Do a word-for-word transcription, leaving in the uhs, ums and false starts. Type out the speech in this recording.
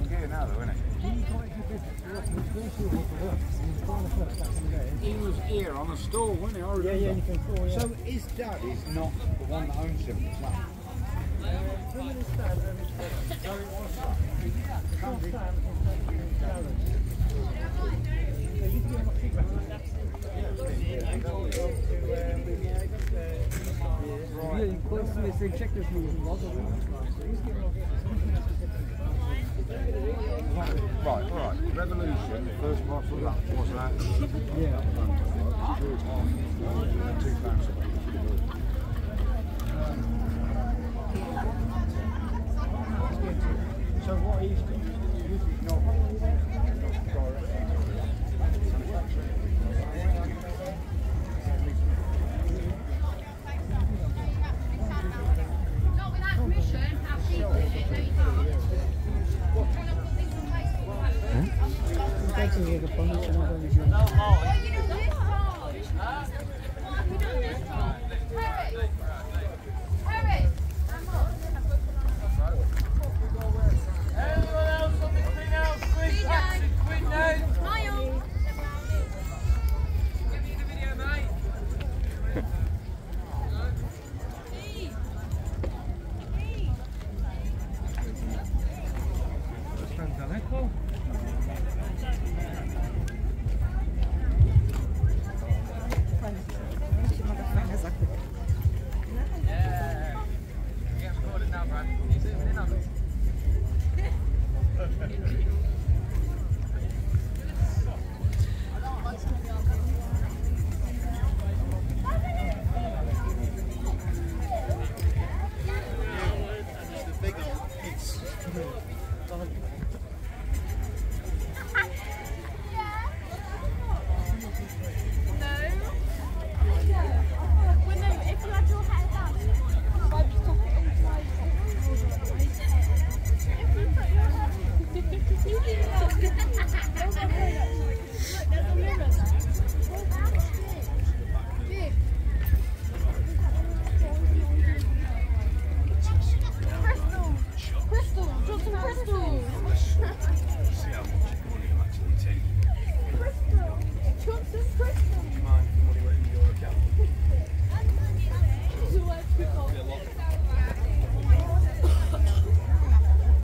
second gear now, though, isn't it? He was here on a stall, wasn't he? I remember. Yeah, yeah, anything for yeah. So his dad is not the one that owns him. It's not. Right, all right. Revolution, first parcel lap, was that? Yeah. two thousand. So what he's got, he's not Not without permission, how she did it, no you can't. Can I put this on Facebook? Huh?